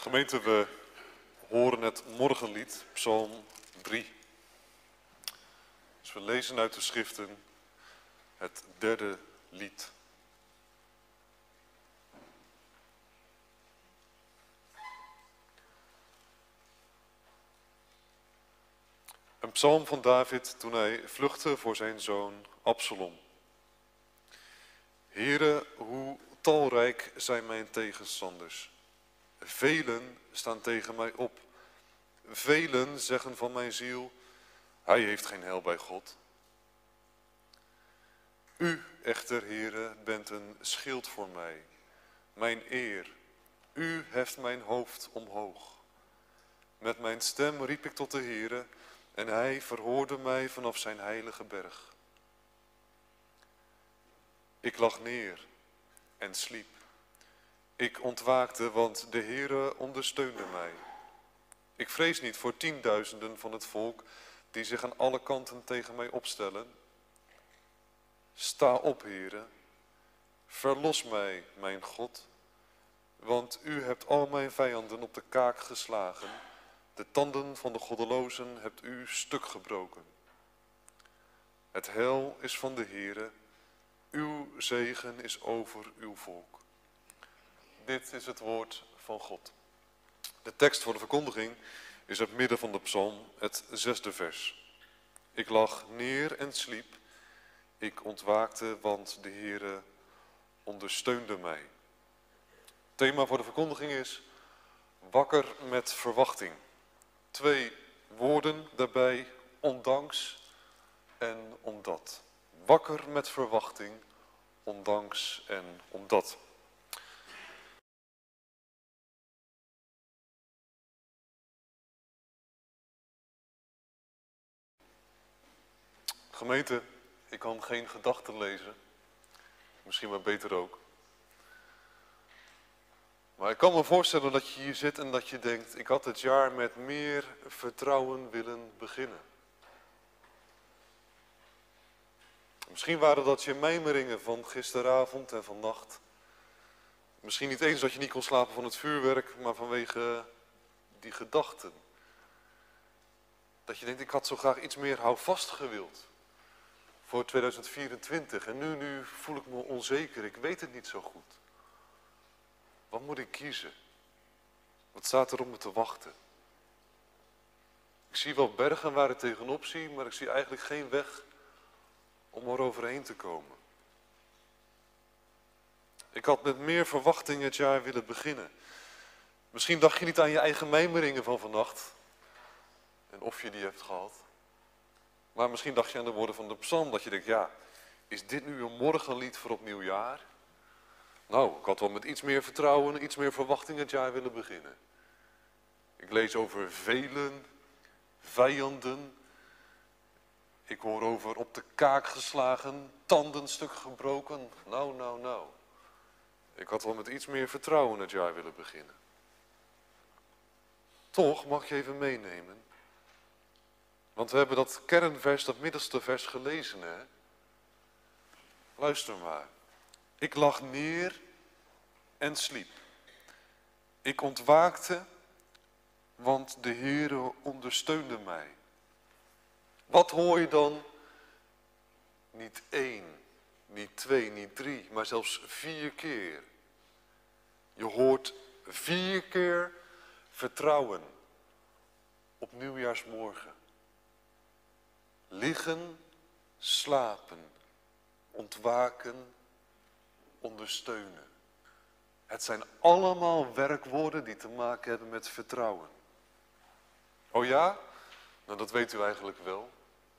Gemeente, we horen het morgenlied, Psalm 3. Dus we lezen uit de schriften het derde lied. Een psalm van David toen hij vluchtte voor zijn zoon Absalom. Heere, hoe talrijk zijn mijn tegenstanders. Velen staan tegen mij op. Velen zeggen van mijn ziel, hij heeft geen heil bij God. U, echter, Heere, bent een schild voor mij, mijn eer. U heft mijn hoofd omhoog. Met mijn stem riep ik tot de Heere en hij verhoorde mij vanaf zijn heilige berg. Ik lag neer en sliep. Ik ontwaakte, want de Heere ondersteunde mij. Ik vrees niet voor 10.000 van het volk die zich aan alle kanten tegen mij opstellen. Sta op, Heere, verlos mij, mijn God, want u hebt al mijn vijanden op de kaak geslagen. De tanden van de goddelozen hebt u stuk gebroken. Het heil is van de Heere, uw zegen is over uw volk. Dit is het woord van God. De tekst voor de verkondiging is het midden van de psalm, het 6e vers. Ik lag neer en sliep. Ik ontwaakte, want de Heere ondersteunde mij. Het thema voor de verkondiging is wakker met verwachting. 2 woorden daarbij, ondanks en omdat. Wakker met verwachting, ondanks en omdat. Gemeente, ik kan geen gedachten lezen. Misschien maar beter ook. Maar ik kan me voorstellen dat je hier zit en dat je denkt, ik had het jaar met meer vertrouwen willen beginnen. Misschien waren dat je mijmeringen van gisteravond en vannacht. Misschien niet eens dat je niet kon slapen van het vuurwerk, maar vanwege die gedachten. Dat je denkt, ik had zo graag iets meer houvast gewild voor 2024. En nu voel ik me onzeker, ik weet het niet zo goed. Wat moet ik kiezen? Wat staat er op me te wachten? Ik zie wel bergen waar ik tegenop zie, maar ik zie eigenlijk geen weg om er overheen te komen. Ik had met meer verwachting het jaar willen beginnen. Misschien dacht je niet aan je eigen mijmeringen van vannacht. En of je die hebt gehad. Maar misschien dacht je aan de woorden van de psalm. Dat je denkt, ja, is dit nu een morgenlied voor opnieuw jaar? Nou, ik had wel met iets meer vertrouwen, iets meer verwachting het jaar willen beginnen. Ik lees over velen, vijanden. Ik hoor over op de kaak geslagen, tanden stuk gebroken. Nou. Ik had wel met iets meer vertrouwen het jaar willen beginnen. Toch mag je even meenemen. Want we hebben dat kernvers, dat middelste vers gelezen, hè? Luister maar. Ik lag neer en sliep. Ik ontwaakte, want de Heere ondersteunde mij. Wat hoor je dan? Niet 1, niet 2, niet 3, maar zelfs 4 keer. Je hoort 4 keer vertrouwen op nieuwjaarsmorgen. Liggen, slapen, ontwaken, ondersteunen. Het zijn allemaal werkwoorden die te maken hebben met vertrouwen. Oh ja? Nou, dat weet u eigenlijk wel.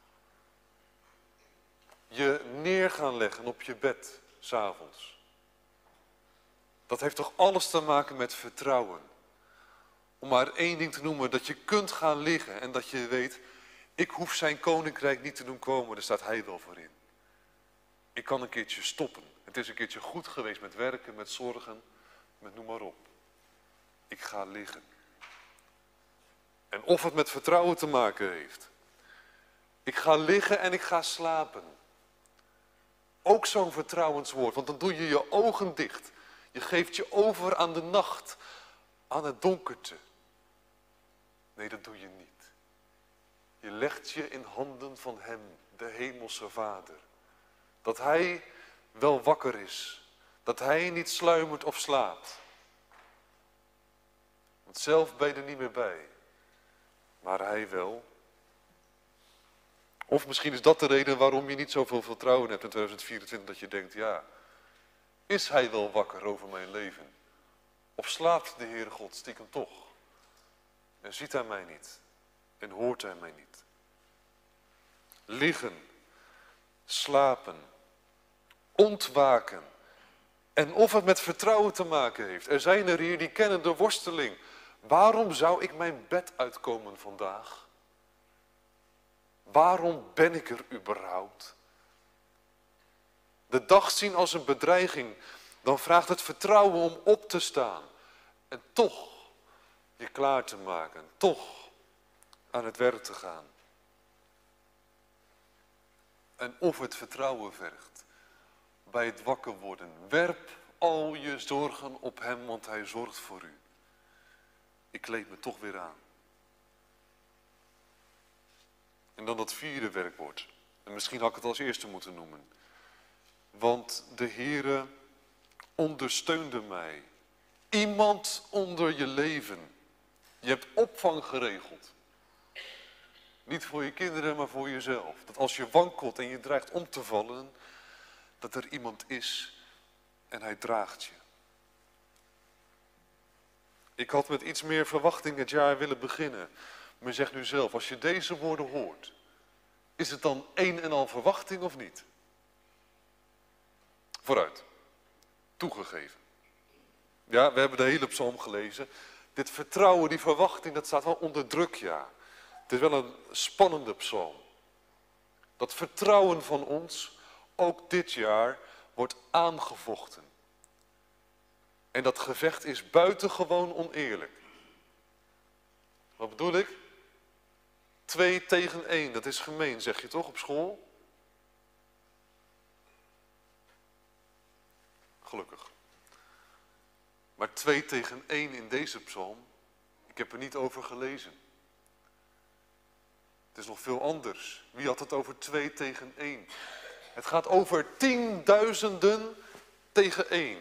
Je neer gaan leggen op je bed, 's avonds. Dat heeft toch alles te maken met vertrouwen. Om maar 1 ding te noemen, dat je kunt gaan liggen en dat je weet, ik hoef zijn koninkrijk niet te doen komen, daar staat hij wel voor in. Ik kan een keertje stoppen. Het is een keertje goed geweest met werken, met zorgen, met noem maar op. Ik ga liggen. En of het met vertrouwen te maken heeft. Ik ga liggen en ik ga slapen. Ook zo'n vertrouwenswoord, want dan doe je je ogen dicht. Je geeft je over aan de nacht. aan het donkerte. Nee, dat doe je niet. Je legt je in handen van hem, de hemelse Vader. Dat hij wel wakker is. Dat hij niet sluimert of slaapt. Want zelf ben je er niet meer bij. Maar hij wel. Of misschien is dat de reden waarom je niet zoveel vertrouwen hebt in 2024. Dat je denkt, ja, is hij wel wakker over mijn leven? Of slaapt de Heere God stiekem toch? En ziet hij mij niet? En hoort hij mij niet? Liggen, slapen, ontwaken. En of het met vertrouwen te maken heeft. Er zijn er hier die kennen de worsteling. Waarom zou ik mijn bed uitkomen vandaag? Waarom ben ik er überhaupt? De dag zien als een bedreiging, dan vraagt het vertrouwen om op te staan. En toch je klaar te maken, toch aan het werk te gaan. En of het vertrouwen vergt bij het wakker worden. Werp al je zorgen op hem, want hij zorgt voor u. Ik kleed me toch weer aan. En dan dat vierde werkwoord. En misschien had ik het als eerste moeten noemen. Want de Heere ondersteunde mij. Iemand onder je leven. Je hebt opvang geregeld. Niet voor je kinderen, maar voor jezelf. Dat als je wankelt en je dreigt om te vallen, dat er iemand is en hij draagt je. Ik had met iets meer verwachting het jaar willen beginnen. Maar zeg nu zelf, als je deze woorden hoort, is het dan een en al verwachting of niet? Vooruit. Toegegeven. Ja, we hebben de hele psalm gelezen. Dit vertrouwen, die verwachting, dat staat wel onder druk, ja. Het is wel een spannende psalm. Dat vertrouwen van ons, ook dit jaar, wordt aangevochten. En dat gevecht is buitengewoon oneerlijk. Wat bedoel ik? 2 tegen 1, dat is gemeen, zeg je toch op school? Gelukkig. Maar 2 tegen 1 in deze psalm, ik heb er niet over gelezen. Het is nog veel anders. Wie had het over 2 tegen 1? Het gaat over tienduizenden tegen 1.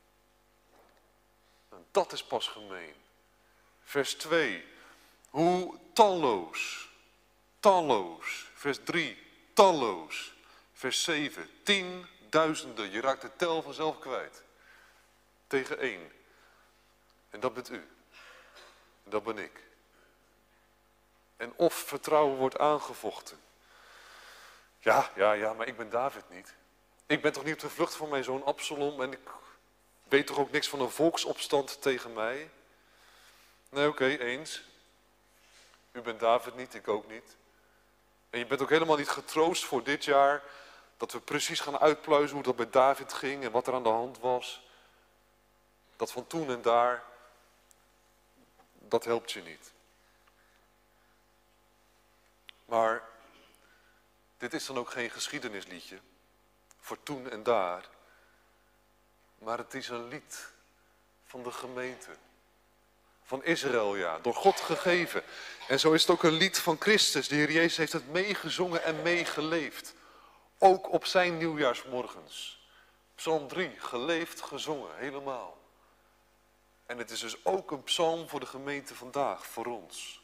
En dat is pas gemeen. Vers 2. Hoe talloos. Talloos. Vers 3. Talloos. Vers 7. Tienduizenden. Je raakt de tel vanzelf kwijt. Tegen 1. En dat bent u. En dat ben ik. En of vertrouwen wordt aangevochten. Ja, maar ik ben David niet. Ik ben toch niet op de vlucht van mijn zoon Absalom en ik weet toch ook niks van een volksopstand tegen mij? Nee, oké, eens. U bent David niet, ik ook niet. En je bent ook helemaal niet getroost voor dit jaar dat we precies gaan uitpluizen hoe dat met David ging en wat er aan de hand was. Dat van toen en daar, dat helpt je niet. Maar dit is dan ook geen geschiedenisliedje voor toen en daar. Maar het is een lied van de gemeente. Van Israël, ja. Door God gegeven. En zo is het ook een lied van Christus. De Heer Jezus heeft het meegezongen en meegeleefd. Ook op zijn nieuwjaarsmorgens. Psalm 3, geleefd, gezongen, helemaal. En het is dus ook een psalm voor de gemeente vandaag, voor ons.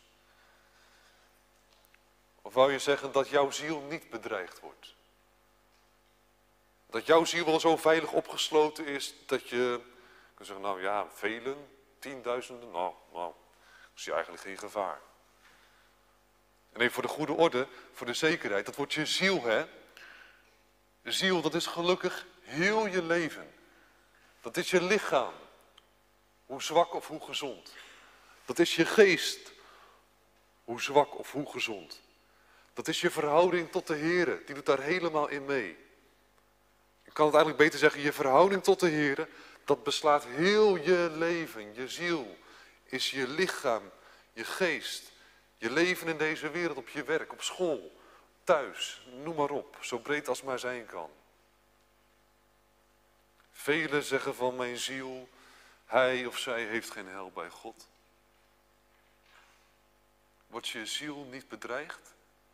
Of wou je zeggen dat jouw ziel niet bedreigd wordt? Dat jouw ziel wel zo veilig opgesloten is dat je kunt zeggen, nou ja, velen, tienduizenden, nou, ik zie eigenlijk geen gevaar. En even voor de goede orde, voor de zekerheid, dat wordt je ziel, hè? De ziel, dat is gelukkig heel je leven. Dat is je lichaam, hoe zwak of hoe gezond. Dat is je geest, hoe zwak of hoe gezond. Dat is je verhouding tot de Heere, die doet daar helemaal in mee. Ik kan het eigenlijk beter zeggen, je verhouding tot de Heere, dat beslaat heel je leven. Je ziel is je lichaam, je geest, je leven in deze wereld, op je werk, op school, thuis, noem maar op, zo breed als maar zijn kan. Velen zeggen van mijn ziel, Hij of zij heeft geen heil bij God. Wordt je ziel niet bedreigd?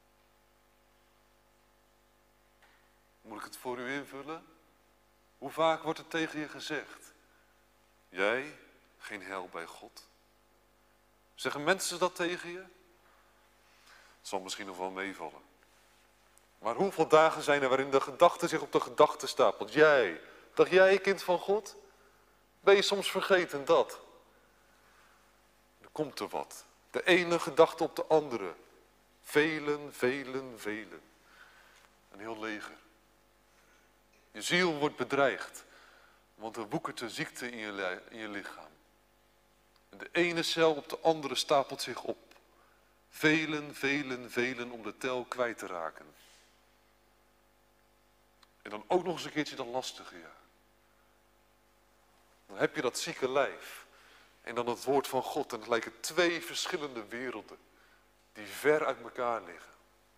Moet ik het voor u invullen? Hoe vaak wordt het tegen je gezegd? Jij, geen heil bij God. Zeggen mensen dat tegen je? Het zal misschien nog wel meevallen. Maar hoeveel dagen zijn er waarin de gedachte zich op de gedachte stapelt? Jij, dacht jij kind van God? Ben je soms vergeten dat? Er komt er wat. De ene gedachte op de andere. Velen, velen, velen. Een heel leger. Je ziel wordt bedreigd. Want er woekert een ziekte in je lichaam. En de ene cel op de andere stapelt zich op. Velen, velen, velen om de tel kwijt te raken. En dan ook nog eens een keertje dat lastige, ja. Dan heb je dat zieke lijf. En dan het woord van God. En het lijken twee verschillende werelden. Die ver uit elkaar liggen.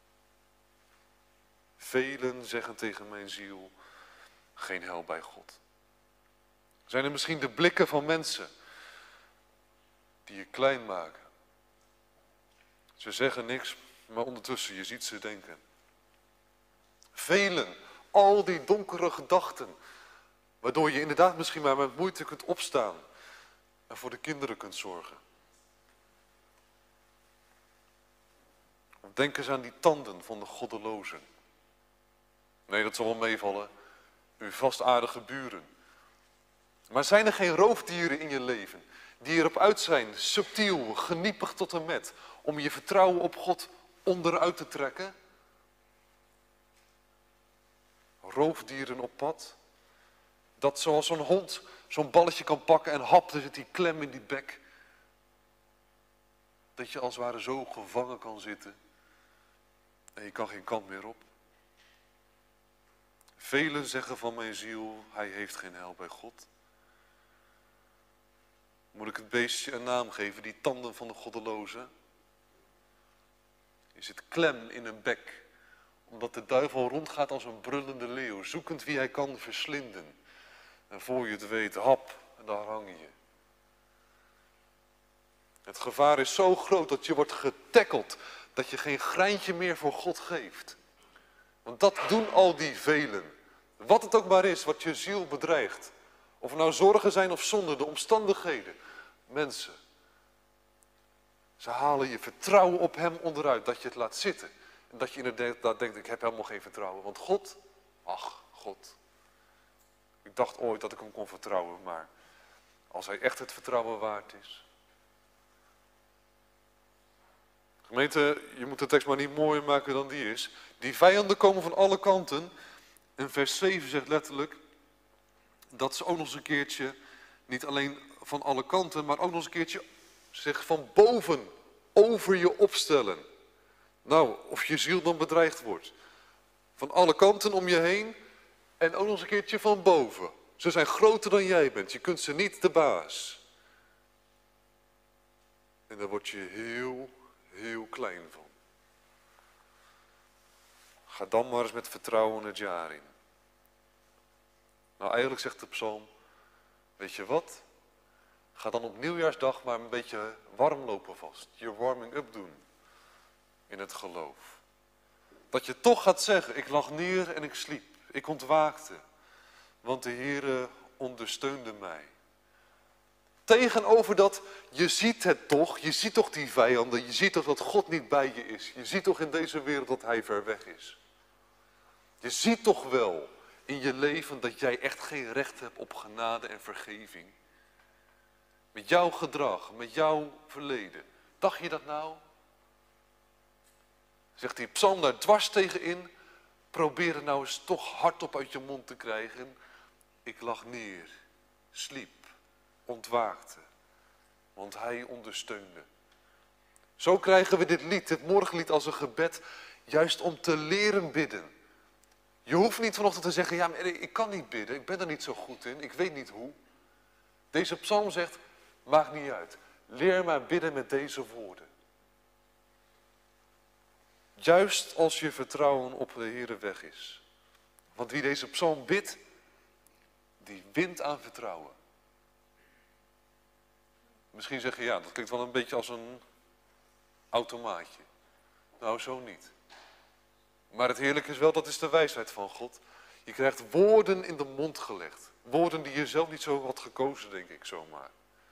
Velen zeggen tegen mijn ziel. Geen heil bij God. Zijn er misschien de blikken van mensen. Die je klein maken. Ze zeggen niks. Maar ondertussen je ziet ze denken. Velen. Al die donkere gedachten. Waardoor je inderdaad misschien maar met moeite kunt opstaan. En voor de kinderen kunt zorgen. Of denk eens aan die tanden van de goddelozen. Nee, dat zal wel meevallen. Uw vastaardige buren. Maar zijn er geen roofdieren in je leven. Die erop uit zijn, subtiel, geniepig tot en met. Om je vertrouwen op God onderuit te trekken? Roofdieren op pad. Dat zoals zo'n hond zo'n balletje kan pakken en hap, er zit die klem in die bek. Dat je als het ware zo gevangen kan zitten. En je kan geen kant meer op. Velen zeggen van mijn ziel, hij heeft geen heil bij God. Moet ik het beestje een naam geven, die tanden van de goddeloze? Je zit klem in een bek. Omdat de duivel rondgaat als een brullende leeuw, zoekend wie hij kan verslinden. En voor je het weet, hap, en daar hang je. Het gevaar is zo groot dat je wordt getackeld, dat je geen greintje meer voor God geeft. Want dat doen al die velen. Wat het ook maar is, wat je ziel bedreigt. Of er nou zorgen zijn of zonde, de omstandigheden. Mensen. Ze halen je vertrouwen op hem onderuit, dat je het laat zitten. En dat je inderdaad denkt, ik heb helemaal geen vertrouwen. Want God, ach, God. Ik dacht ooit dat ik hem kon vertrouwen, maar als hij echt het vertrouwen waard is. Gemeente, je moet de tekst maar niet mooier maken dan die is. Die vijanden komen van alle kanten. En vers 7 zegt letterlijk dat ze ook nog eens een keertje, niet alleen van alle kanten, maar ook nog eens een keertje zich van boven over je opstellen. Nou, of je ziel dan bedreigd wordt. Van alle kanten om je heen en ook nog eens een keertje van boven. Ze zijn groter dan jij bent, je kunt ze niet de baas. En daar word je heel klein van. Ga dan maar eens met vertrouwen het jaar in. Nou, eigenlijk zegt de psalm, weet je wat? Ga dan op nieuwjaarsdag maar een beetje warm lopen vast. Je warming up doen. In het geloof. Dat je toch gaat zeggen, ik lag neer en ik sliep. Ik ontwaakte. Want de Heere ondersteunde mij. Tegenover dat, je ziet het toch. Je ziet toch die vijanden. Je ziet toch dat God niet bij je is. Je ziet toch in deze wereld dat hij ver weg is. Je ziet toch wel in je leven dat jij echt geen recht hebt op genade en vergeving. Met jouw gedrag, met jouw verleden. Dacht je dat nou? Zegt die psalm daar dwars tegenin. Probeer het nou eens toch hardop uit je mond te krijgen. Ik lag neer, sliep, ontwaakte. Want hij ondersteunde. Zo krijgen we dit lied, dit morgenlied als een gebed. Juist om te leren bidden. Je hoeft niet vanochtend te zeggen, ja, maar ik kan niet bidden. Ik ben er niet zo goed in. Ik weet niet hoe. Deze psalm zegt, maakt niet uit. Leer maar bidden met deze woorden. Juist als je vertrouwen op de Heere weg is. Want wie deze psalm bidt, die wint aan vertrouwen. Misschien zeg je, ja, dat klinkt wel een beetje als een automaatje. Nou, zo niet. Maar het heerlijke is wel, dat is de wijsheid van God. Je krijgt woorden in de mond gelegd. Woorden die je zelf niet zo had gekozen, denk ik zomaar.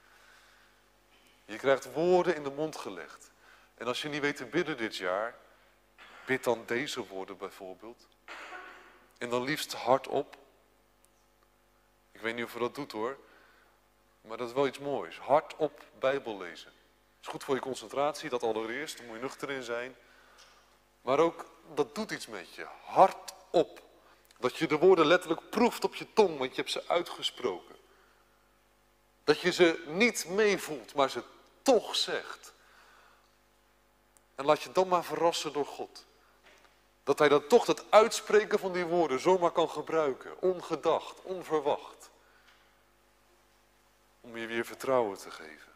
Je krijgt woorden in de mond gelegd. En als je niet weet te bidden dit jaar, bid dan deze woorden bijvoorbeeld. En dan liefst hardop. Ik weet niet of je dat doet hoor. Maar dat is wel iets moois. Hardop Bijbel lezen. Dat is goed voor je concentratie, dat allereerst. Daar moet je nuchter in zijn. Maar ook, dat doet iets met je. Hardop. Dat je de woorden letterlijk proeft op je tong, want je hebt ze uitgesproken. Dat je ze niet meevoelt, maar ze toch zegt. En laat je dan maar verrassen door God. Dat hij dan toch het uitspreken van die woorden zomaar kan gebruiken. Ongedacht, onverwacht. Om je weer vertrouwen te geven.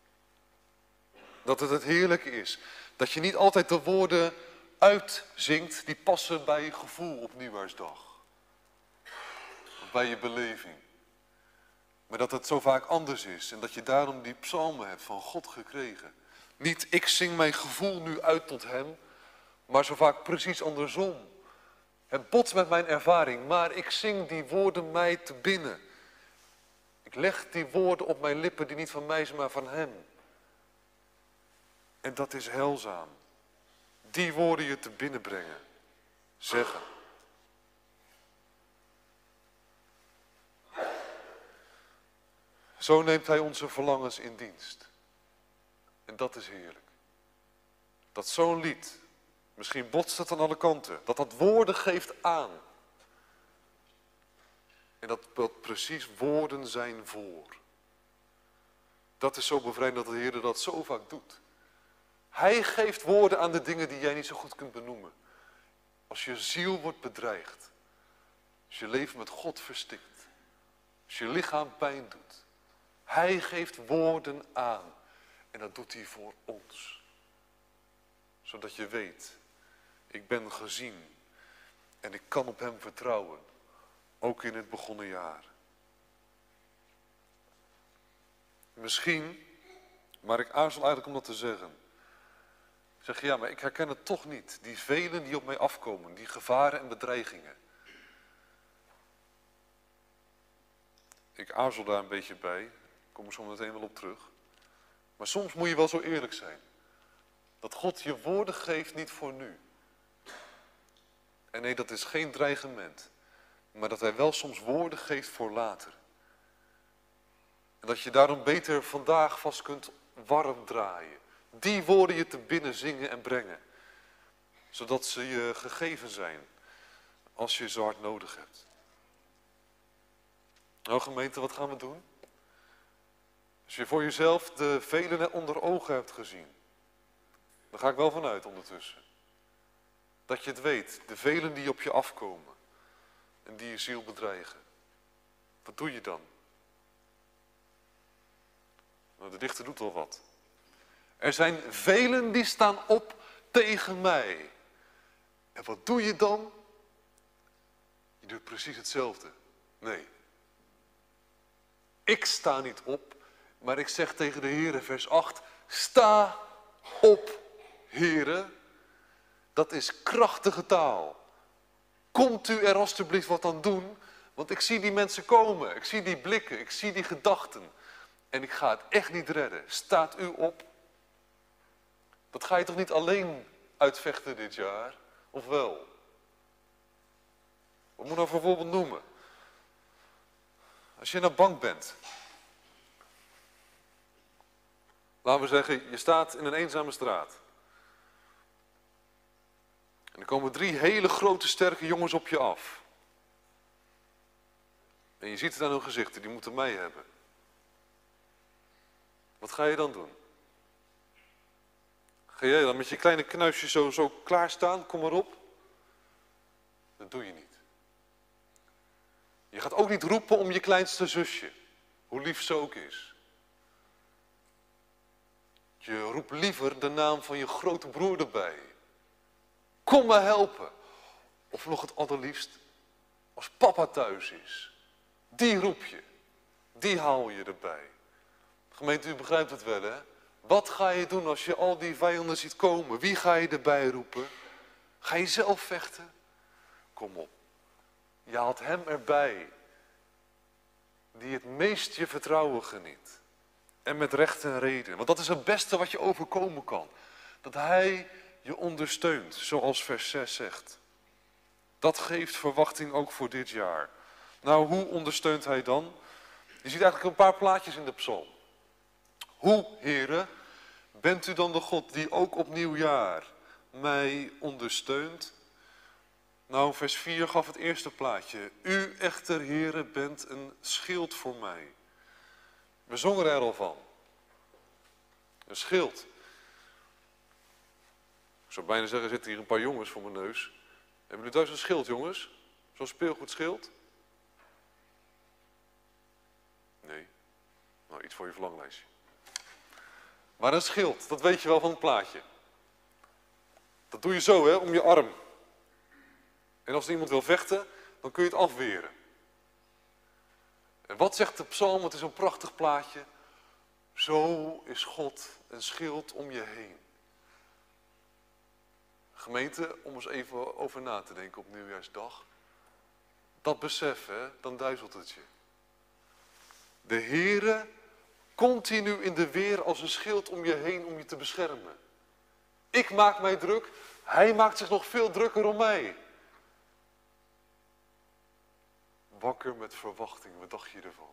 Dat het heerlijke is. Dat je niet altijd de woorden uitzingt die passen bij je gevoel op Nieuwjaarsdag. Of bij je beleving. Maar dat het zo vaak anders is. En dat je daarom die psalmen hebt van God gekregen. Niet ik zing mijn gevoel nu uit tot hem. Maar zo vaak precies andersom. Het botst met mijn ervaring. Maar ik zing die woorden mij te binnen. Ik leg die woorden op mijn lippen die niet van mij zijn, maar van hem. En dat is heilzaam. Die woorden je te binnen brengen. Zeggen. Zo neemt hij onze verlangens in dienst. En dat is heerlijk. Dat zo'n lied, misschien botst het aan alle kanten, dat woorden geeft aan. En dat precies woorden zijn voor. Dat is zo bevrijdend dat de Heer dat zo vaak doet. Hij geeft woorden aan de dingen die jij niet zo goed kunt benoemen. Als je ziel wordt bedreigd. Als je leven met God verstikt. Als je lichaam pijn doet. Hij geeft woorden aan. En dat doet hij voor ons. Zodat je weet, ik ben gezien. En ik kan op hem vertrouwen. Ook in het begonnen jaar. Misschien, maar ik aarzel eigenlijk om dat te zeggen. Zeg je, ja, maar ik herken het toch niet. Die velen die op mij afkomen, die gevaren en bedreigingen. Ik aarzel daar een beetje bij. Ik kom er zo meteen wel op terug. Maar soms moet je wel zo eerlijk zijn. Dat God je woorden geeft niet voor nu. En nee, dat is geen dreigement. Maar dat hij wel soms woorden geeft voor later. En dat je daarom beter vandaag vast kunt warm draaien. Die woorden je te binnen zingen en brengen. Zodat ze je gegeven zijn. Als je ze hard nodig hebt. Nou gemeente, wat gaan we doen? Als je voor jezelf de velen onder ogen hebt gezien. Daar ga ik wel vanuit ondertussen. Dat je het weet. De velen die op je afkomen. En die je ziel bedreigen. Wat doe je dan? Nou, de dichter doet wel wat. Er zijn velen die staan op tegen mij. En wat doe je dan? Je doet precies hetzelfde. Nee. Ik sta niet op, maar ik zeg tegen de Heere, vers 8. Sta op, Heere. Dat is krachtige taal. Komt u er alstublieft wat aan doen? Want ik zie die mensen komen. Ik zie die blikken. Ik zie die gedachten. En ik ga het echt niet redden. Staat u op? Dat ga je toch niet alleen uitvechten dit jaar? Of wel? Wat moet ik nou voor voorbeeld noemen? Als je naar bank bent. Laten we zeggen, je staat in een eenzame straat. En er komen 3 hele grote sterke jongens op je af. En je ziet het aan hun gezichten, die moeten mij hebben. Wat ga je dan doen? Ga jij dan met je kleine knuisje zo klaarstaan, kom maar op? Dat doe je niet. Je gaat ook niet roepen om je kleinste zusje, hoe lief ze ook is. Je roept liever de naam van je grote broer erbij. Kom me helpen. Of nog het allerliefst, als papa thuis is. Die roep je. Die haal je erbij. Gemeente, u begrijpt het wel, hè? Wat ga je doen als je al die vijanden ziet komen? Wie ga je erbij roepen? Ga je zelf vechten? Kom op. Je haalt hem erbij die het meest je vertrouwen geniet. En met recht en reden. Want dat is het beste wat je overkomen kan. Dat hij je ondersteunt, zoals vers 6 zegt. Dat geeft verwachting ook voor dit jaar. Nou, hoe ondersteunt hij dan? Je ziet eigenlijk een paar plaatjes in de psalm. Hoe, heren, bent u dan de God die ook op nieuwjaar mij ondersteunt? Nou, vers 4 gaf het eerste plaatje. U echter, heren, bent een schild voor mij. We zongen er al van. Een schild. Ik zou bijna zeggen, er zitten hier een paar jongens voor mijn neus. Hebben jullie thuis een schild, jongens? Zo'n speelgoedschild? Nee. Nou, iets voor je verlanglijstje. Maar een schild, dat weet je wel van het plaatje. Dat doe je zo, hè, om je arm. En als er iemand wil vechten, dan kun je het afweren. En wat zegt de psalm? Het is een prachtig plaatje. Zo is God een schild om je heen. Gemeente, om eens even over na te denken op nieuwjaarsdag. Dat besef, hè, dan duizelt het je. De Heere continu in de weer als een schild om je heen om je te beschermen. Ik maak mij druk, hij maakt zich nog veel drukker om mij. Wakker met verwachting, wat dacht je ervan?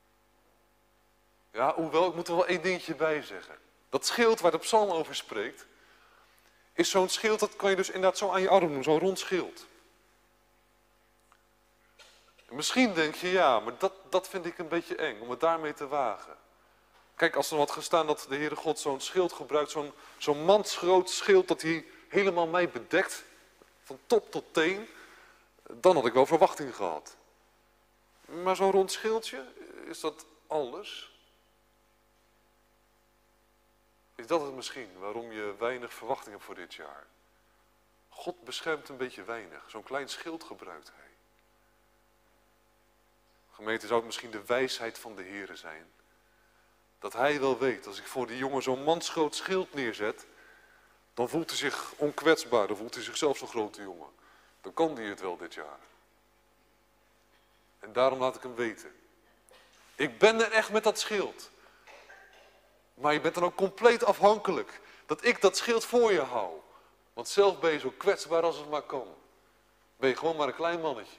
Ja, hoewel, ik moet er wel één dingetje bij zeggen. Dat schild waar de psalm over spreekt, is zo'n schild, dat kan je dus inderdaad zo aan je arm doen, zo'n rond schild. En misschien denk je, ja, maar dat vind ik een beetje eng, om het daarmee te wagen. Kijk, als er had gestaan dat de Heere God zo'n schild gebruikt, zo'n mansgroot schild, dat hij helemaal mij bedekt, van top tot teen, dan had ik wel verwachting gehad. Maar zo'n rond schildje, is dat alles? Is dat het misschien waarom je weinig verwachting hebt voor dit jaar? God beschermt een beetje weinig. Zo'n klein schild gebruikt hij. Gemeente, zou het misschien de wijsheid van de Heere zijn? Dat hij wel weet, als ik voor die jongen zo'n mansgroot schild neerzet, dan voelt hij zich onkwetsbaar, dan voelt hij zichzelf zo'n grote jongen. Dan kan hij het wel dit jaar. En daarom laat ik hem weten. Ik ben er echt met dat schild. Maar je bent dan ook compleet afhankelijk. Dat ik dat schild voor je hou. Want zelf ben je zo kwetsbaar als het maar kan. Ben je gewoon maar een klein mannetje.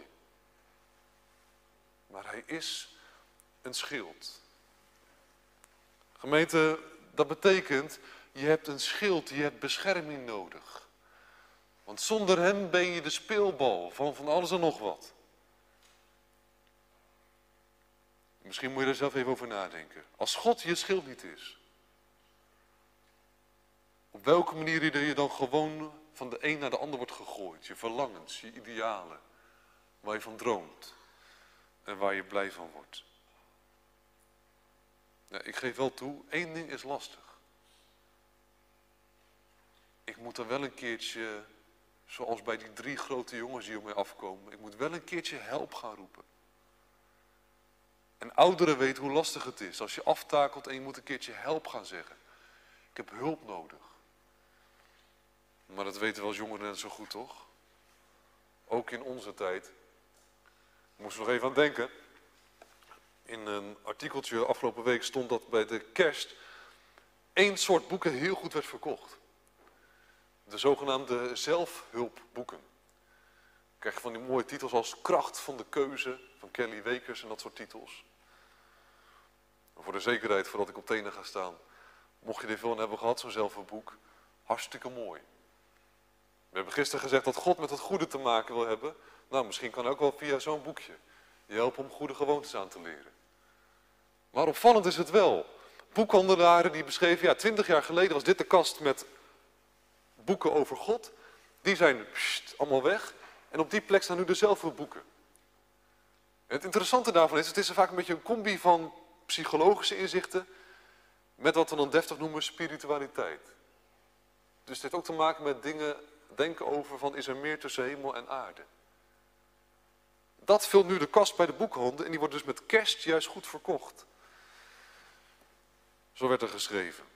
Maar hij is een schild. Gemeente, dat betekent, je hebt een schild, je hebt bescherming nodig. Want zonder hem ben je de speelbal van alles en nog wat. Misschien moet je er zelf even over nadenken. Als God je schild niet is, op welke manier je dan gewoon van de een naar de ander wordt gegooid. Je verlangens, je idealen, waar je van droomt en waar je blij van wordt. Ja, ik geef wel toe, één ding is lastig. Ik moet er wel een keertje, zoals bij die 3 grote jongens die op mij afkomen, ik moet wel een keertje help gaan roepen. En ouderen weten hoe lastig het is als je aftakelt en je moet een keertje help gaan zeggen. Ik heb hulp nodig. Maar dat weten we als jongeren net zo goed, toch? Ook in onze tijd. Ik moest er nog even aan denken. In een artikeltje afgelopen week stond dat bij de kerst 1 soort boeken heel goed werd verkocht. De zogenaamde zelfhulpboeken. Dan krijg je van die mooie titels als Kracht van de Keuze van Kelly Wekers en dat soort titels. En voor de zekerheid, voordat ik op tenen ga staan, mocht je er veel aan hebben gehad, zo'n zelfhulpboek, hartstikke mooi. We hebben gisteren gezegd dat God met het goede te maken wil hebben. Nou, misschien kan ook wel via zo'n boekje je helpen om goede gewoontes aan te leren. Maar opvallend is het wel. Boekhandelaren die beschreven, ja, 20 jaar geleden was dit de kast met boeken over God. Die zijn allemaal weg. En op die plek staan nu de zelfhulpboeken. En het interessante daarvan is, het is vaak een beetje een combi van psychologische inzichten met wat we dan deftig noemen spiritualiteit. Dus het heeft ook te maken met dingen denken over van, is er meer tussen hemel en aarde? Dat vult nu de kast bij de boekhandel en die wordt dus met kerst juist goed verkocht. Zo werd er geschreven.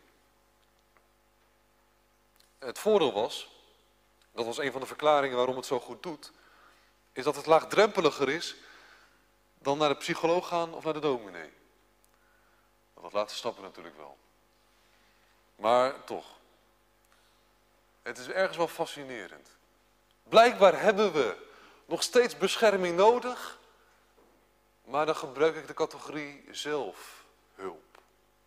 Het voordeel was, dat was een van de verklaringen waarom het zo goed doet, is dat het laagdrempeliger is dan naar de psycholoog gaan of naar de dominee. Dat laten snappen natuurlijk wel. Maar toch. Het is ergens wel fascinerend. Blijkbaar hebben we nog steeds bescherming nodig, maar dan gebruik ik de categorie zelfhulp.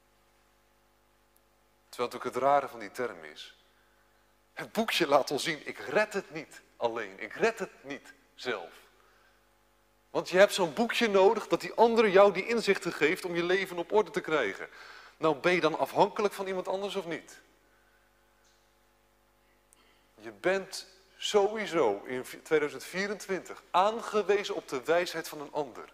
Terwijl natuurlijk het rare van die term is. Het boekje laat ons zien, ik red het niet alleen, ik red het niet zelf. Want je hebt zo'n boekje nodig dat die ander jou die inzichten geeft om je leven op orde te krijgen. Nou, ben je dan afhankelijk van iemand anders of niet? Je bent sowieso in 2024 aangewezen op de wijsheid van een ander.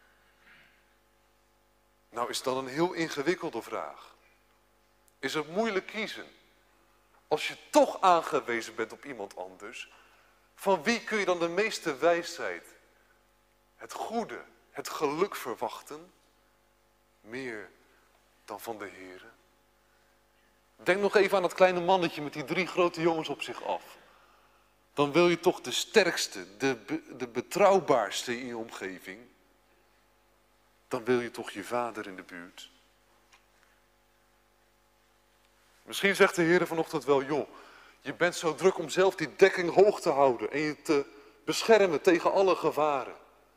Nou is dat een heel ingewikkelde vraag. Is het moeilijk kiezen? Als je toch aangewezen bent op iemand anders, van wie kun je dan de meeste wijsheid, het goede, het geluk verwachten? Meer dan van de Heere. Denk nog even aan dat kleine mannetje met die 3 grote jongens op zich af. Dan wil je toch de sterkste, de betrouwbaarste in je omgeving. Dan wil je toch je vader in de buurt. Misschien zegt de Heer vanochtend wel, joh, je bent zo druk om zelf die dekking hoog te houden en je te beschermen tegen alle gevaren.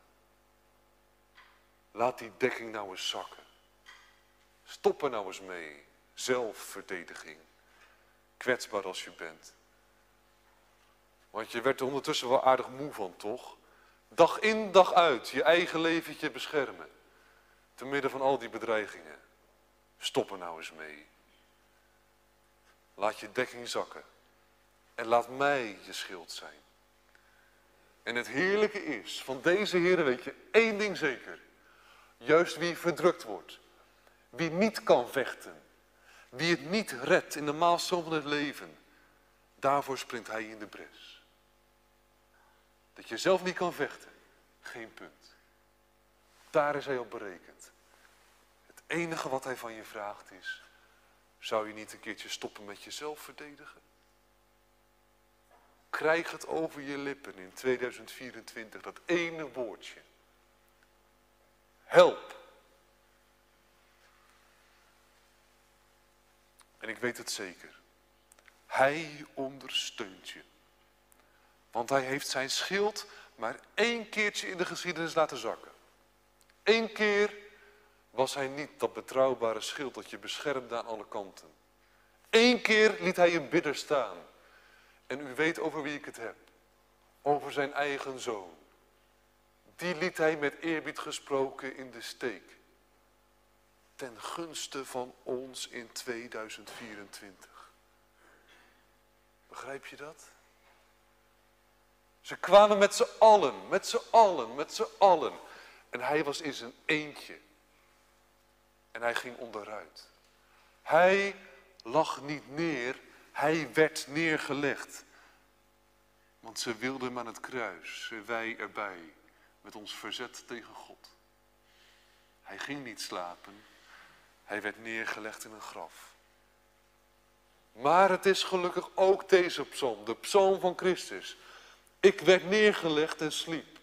Laat die dekking nou eens zakken. Stop er nou eens mee. Zelfverdediging. Kwetsbaar als je bent. Want je werd er ondertussen wel aardig moe van, toch? Dag in, dag uit, je eigen leventje beschermen. Te midden van al die bedreigingen. Stop er nou eens mee. Laat je dekking zakken. En laat mij je schild zijn. En het heerlijke is, van deze Heer weet je één ding zeker. Juist wie verdrukt wordt. Wie niet kan vechten. Wie het niet redt in de maalstroom van het leven. Daarvoor springt hij in de bres. Dat je zelf niet kan vechten. Geen punt. Daar is hij op berekend. Het enige wat hij van je vraagt is. Zou je niet een keertje stoppen met jezelf verdedigen? Krijg het over je lippen in 2024. Dat ene woordje. Help. En ik weet het zeker. Hij ondersteunt je. Want hij heeft zijn schild maar 1 keertje in de geschiedenis laten zakken. 1 keer was hij niet dat betrouwbare schild dat je beschermde aan alle kanten. 1 keer liet hij een bidder staan. En u weet over wie ik het heb. Over zijn eigen zoon. Die liet hij met eerbied gesproken in de steek. Ten gunste van ons in 2024. Begrijp je dat? Ze kwamen met z'n allen, met z'n allen, met z'n allen. En hij was in zijn eentje. En hij ging onderuit. Hij lag niet neer, hij werd neergelegd. Want ze wilden hem aan het kruis, wij erbij, met ons verzet tegen God. Hij ging niet slapen, hij werd neergelegd in een graf. Maar het is gelukkig ook deze psalm, de psalm van Christus. Ik werd neergelegd en sliep.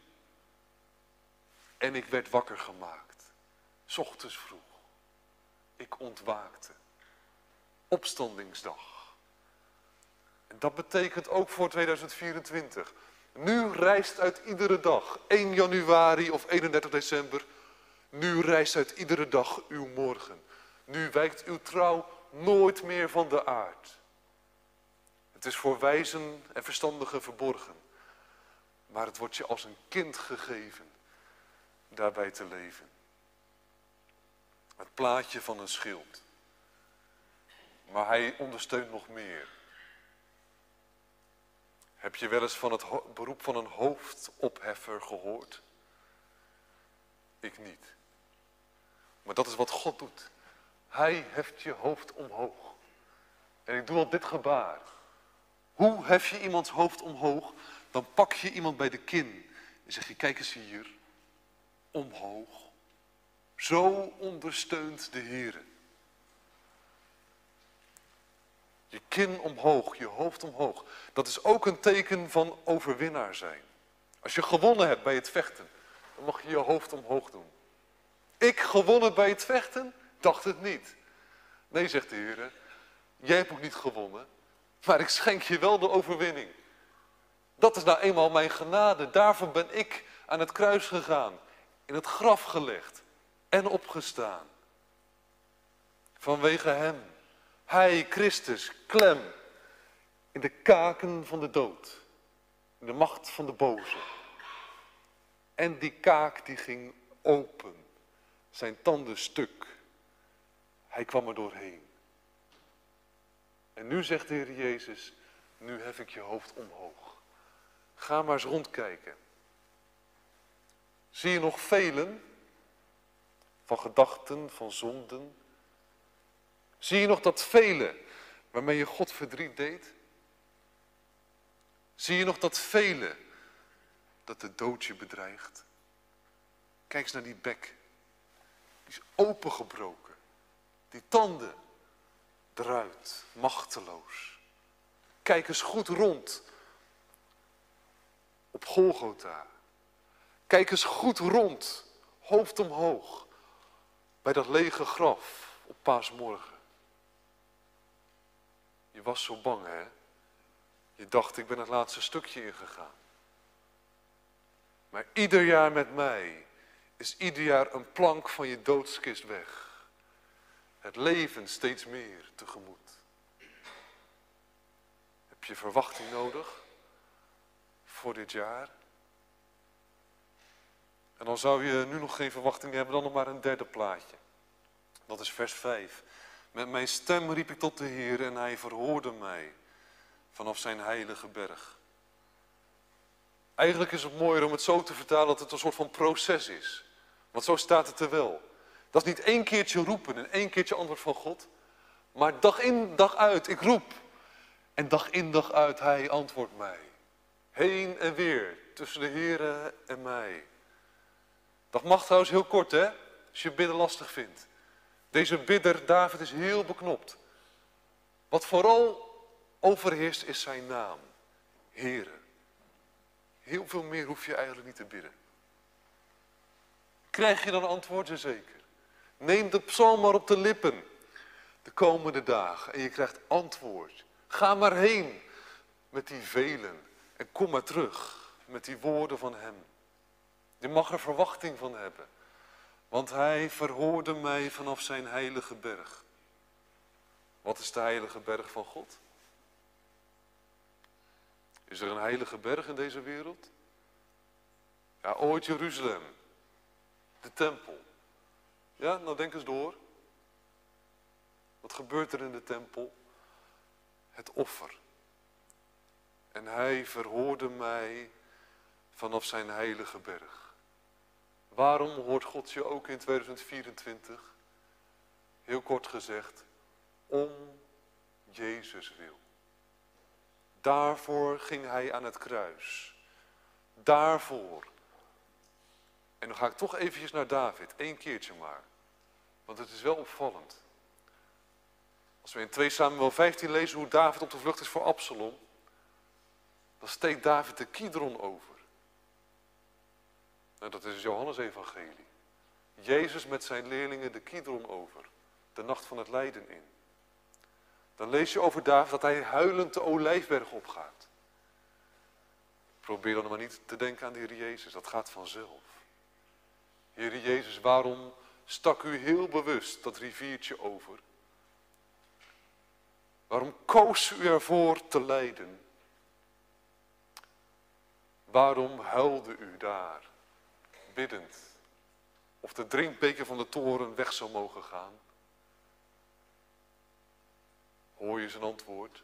En ik werd wakker gemaakt, 's ochtends vroeg. Ik ontwaakte. Opstandingsdag. En dat betekent ook voor 2024. Nu rijst uit iedere dag, 1 januari of 31 december. Nu rijst uit iedere dag uw morgen. Nu wijkt uw trouw nooit meer van de aard. Het is voor wijzen en verstandigen verborgen. Maar het wordt je als een kind gegeven daarbij te leven. Het plaatje van een schild. Maar hij ondersteunt nog meer. Heb je wel eens van het beroep van een hoofdopheffer gehoord? Ik niet. Maar dat is wat God doet. Hij heft je hoofd omhoog. En ik doe al dit gebaar. Hoe hef je iemands hoofd omhoog? Dan pak je iemand bij de kin en zeg je, kijk eens hier. Omhoog. Zo ondersteunt de Heer. Je kin omhoog, je hoofd omhoog. Dat is ook een teken van overwinnaar zijn. Als je gewonnen hebt bij het vechten, dan mag je je hoofd omhoog doen. Ik gewonnen bij het vechten? Dacht het niet. Nee, zegt de Heer, jij hebt ook niet gewonnen, maar ik schenk je wel de overwinning. Dat is nou eenmaal mijn genade. Daarvoor ben ik aan het kruis gegaan, in het graf gelegd en opgestaan. Vanwege hem. Hij, Christus, klem in de kaken van de dood. In de macht van de boze. En die kaak die ging open. Zijn tanden stuk. Hij kwam er doorheen. En nu zegt de Heer Jezus, nu hef ik je hoofd omhoog. Ga maar eens rondkijken. Zie je nog velen van gedachten, van zonden? Zie je nog dat vele waarmee je God verdriet deed? Zie je nog dat vele dat de dood je bedreigt? Kijk eens naar die bek. Die is opengebroken. Die tanden eruit, machteloos. Kijk eens goed rond op Golgotha. Kijk eens goed rond, hoofd omhoog, bij dat lege graf op Paasmorgen. Je was zo bang, hè? Je dacht, ik ben het laatste stukje ingegaan. Maar ieder jaar met mij is ieder jaar een plank van je doodskist weg. Het leven steeds meer tegemoet. Heb je verwachting nodig voor dit jaar? En dan zou je nu nog geen verwachting hebben, dan nog maar een derde plaatje. Dat is vers 5. Met mijn stem riep ik tot de Heer en hij verhoorde mij vanaf zijn heilige berg. Eigenlijk is het mooier om het zo te vertalen dat het een soort van proces is. Want zo staat het er wel. Dat is niet één keertje roepen en één keertje antwoord van God. Maar dag in, dag uit, ik roep. En dag in, dag uit, hij antwoordt mij. Heen en weer, tussen de Heere en mij. Dat mag trouwens heel kort, hè? Als je bidden lastig vindt. Deze bidder, David, is heel beknopt. Wat vooral overheerst is zijn naam. Heere. Heel veel meer hoef je eigenlijk niet te bidden. Krijg je dan antwoord? Zeker. Neem de psalm maar op de lippen. De komende dagen. En je krijgt antwoord. Ga maar heen met die velen. En kom maar terug met die woorden van hem. Je mag er verwachting van hebben. Want hij verhoorde mij vanaf zijn heilige berg. Wat is de heilige berg van God? Is er een heilige berg in deze wereld? Ja, ooit Jeruzalem. De tempel. Ja, nou denk eens door. Wat gebeurt er in de tempel? Het offer. En hij verhoorde mij vanaf zijn heilige berg. Waarom hoort God je ook in 2024? Heel kort gezegd, om Jezus wil. Daarvoor ging hij aan het kruis. Daarvoor. En dan ga ik toch eventjes naar David, 1 keertje maar. Want het is wel opvallend. Als we in 2 Samuel 15 lezen hoe David op de vlucht is voor Absalom, dan steekt David de Kidron over. Nou, dat is het Johannes-evangelie. Jezus met zijn leerlingen de Kidron over. De nacht van het lijden in. Dan lees je over David dat hij huilend de Olijfberg opgaat. Probeer dan maar niet te denken aan de Heer Jezus. Dat gaat vanzelf. Heer Jezus, waarom stak u heel bewust dat riviertje over? Waarom koos u ervoor te lijden? Waarom huilde u daar, biddend, of de drinkbeker van de toren weg zou mogen gaan? Hoor je zijn antwoord?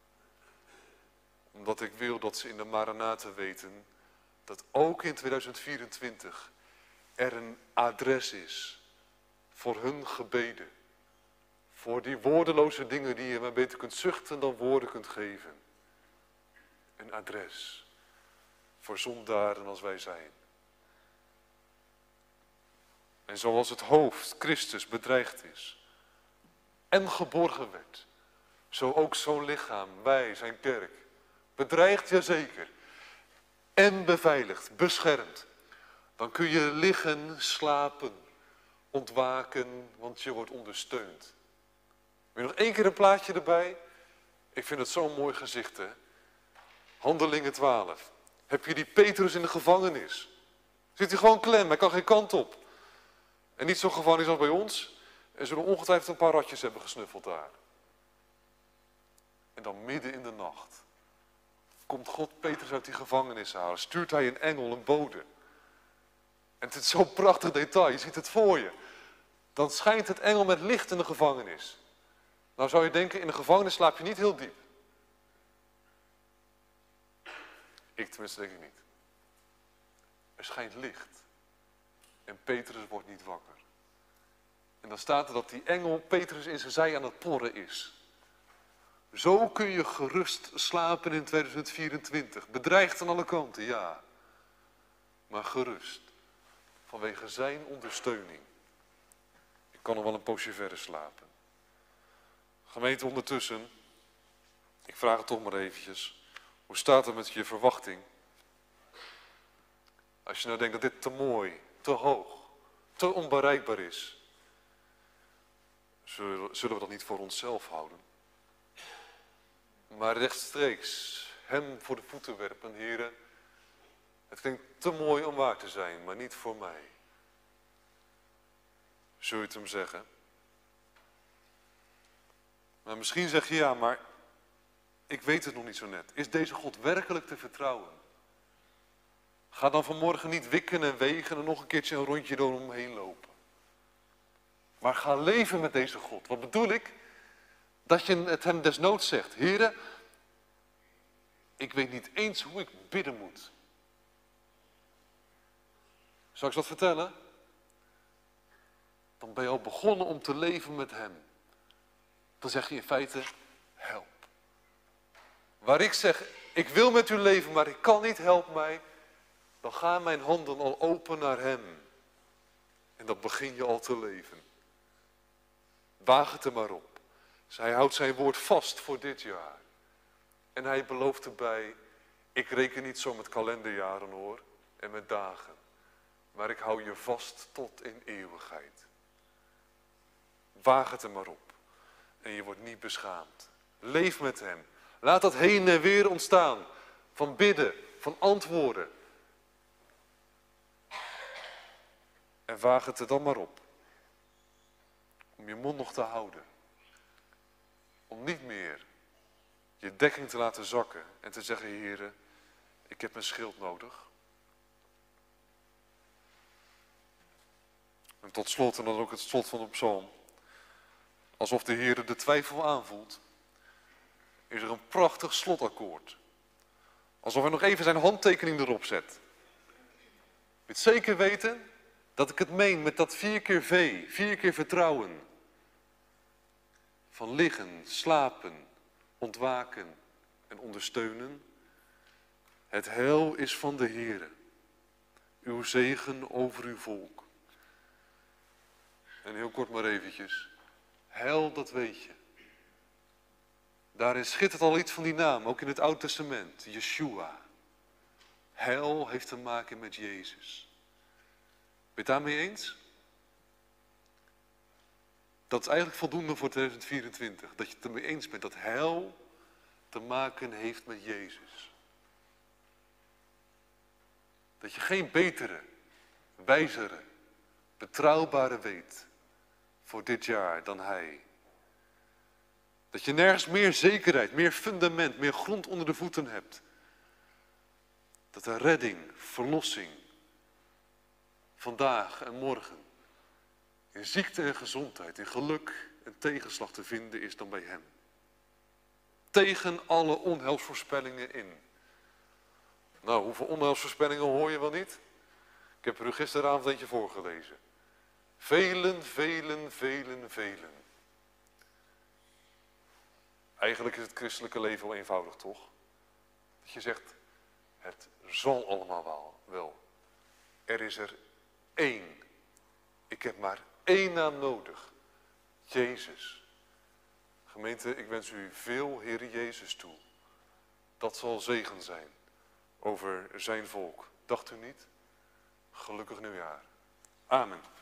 Omdat ik wil dat ze in de Maranatha weten dat ook in 2024 er een adres is voor hun gebeden. Voor die woordeloze dingen die je maar beter kunt zuchten dan woorden kunt geven. Een adres voor zondaren als wij zijn. En zoals het hoofd, Christus, bedreigd is en geborgen werd, Zo ook zo'n lichaam, wij, zijn kerk. Bedreigd, jazeker. En beveiligd, beschermd. Dan kun je liggen, slapen, ontwaken, want je wordt ondersteund. Wil je nog één keer een plaatje erbij? Ik vind het zo'n mooi gezicht, hè. Handelingen 12. Heb je die Petrus in de gevangenis? Zit hij gewoon klem, hij kan geen kant op. En niet zo'n gevangenis als bij ons. En zullen ongetwijfeld een paar ratjes hebben gesnuffeld daar. En dan midden in de nacht komt God Petrus uit die gevangenis halen. Stuurt hij een engel, een bode. En het is zo'n prachtig detail, je ziet het voor je. Dan schijnt het engel met licht in de gevangenis. Nou zou je denken, in de gevangenis slaap je niet heel diep. Ik tenminste denk ik niet. Er schijnt licht. En Petrus wordt niet wakker. En dan staat er dat die engel Petrus in zijn zij aan het porren is. Zo kun je gerust slapen in 2024. Bedreigd aan alle kanten, ja. Maar gerust. Vanwege zijn ondersteuning. Ik kan nog wel een poosje verder slapen. Gemeente ondertussen. Ik vraag het toch maar eventjes. Hoe staat het met je verwachting? Als je nou denkt dat dit te mooi, te hoog, te onbereikbaar is. Zullen we dat niet voor onszelf houden? Maar rechtstreeks hem voor de voeten werpen, heren. Het klinkt te mooi om waar te zijn, maar niet voor mij. Zul je het hem zeggen? Maar misschien zeg je ja, maar ik weet het nog niet zo net. Is deze God werkelijk te vertrouwen? Ga dan vanmorgen niet wikken en wegen en nog een keertje een rondje door hem heen lopen. Maar ga leven met deze God. Wat bedoel ik? Dat je het hem desnoods zegt. Heren, ik weet niet eens hoe ik bidden moet. Zal ik ze dat vertellen? Dan ben je al begonnen om te leven met hem. Dan zeg je in feite, help. Waar ik zeg, ik wil met u leven, maar ik kan niet, help mij. Dan gaan mijn handen al open naar hem. En dan begin je al te leven. Waag het er maar op. Dus hij houdt zijn woord vast voor dit jaar. En hij belooft erbij, ik reken niet zo met kalenderjaren hoor, en met dagen. Maar ik hou je vast tot in eeuwigheid. Waag het er maar op. En je wordt niet beschaamd. Leef met hem. Laat dat heen en weer ontstaan. Van bidden, van antwoorden. En waag het er dan maar op. Om je mond nog te houden. Om niet meer je dekking te laten zakken. En te zeggen, heren, ik heb een schild nodig. En tot slot, en dan ook het slot van de psalm. Alsof de Heer de twijfel aanvoelt. Is er een prachtig slotakkoord. Alsof hij nog even zijn handtekening erop zet. Met zeker weten dat ik het meen met dat 4 keer V, 4 keer vertrouwen. Van liggen, slapen, ontwaken en ondersteunen. Het heil is van de Heere. Uw zegen over uw volk. En heel kort maar eventjes. Heil, dat weet je. Daarin schittert al iets van die naam, ook in het Oude Testament. Yeshua. Heil heeft te maken met Jezus. Ben je het daarmee eens? Dat is eigenlijk voldoende voor 2024. Dat je het ermee eens bent dat heil te maken heeft met Jezus. Dat je geen betere, wijzere, betrouwbare weet voor dit jaar dan Hij. Dat je nergens meer zekerheid, meer fundament, meer grond onder de voeten hebt. Dat er redding, verlossing, vandaag en morgen, in ziekte en gezondheid, in geluk en tegenslag te vinden is dan bij Hem. Tegen alle onheilsvoorspellingen in. Nou, hoeveel onheilsvoorspellingen hoor je wel niet? Ik heb er u gisteravond eentje voorgelezen. Velen, velen, velen, velen. Eigenlijk is het christelijke leven wel eenvoudig, toch? Dat je zegt, het zal allemaal wel. Er is er één. Ik heb maar één naam nodig. Jezus. Gemeente, ik wens u veel Heere Jezus toe. Dat zal zegen zijn over zijn volk. Dacht u niet? Gelukkig nieuwjaar. Amen.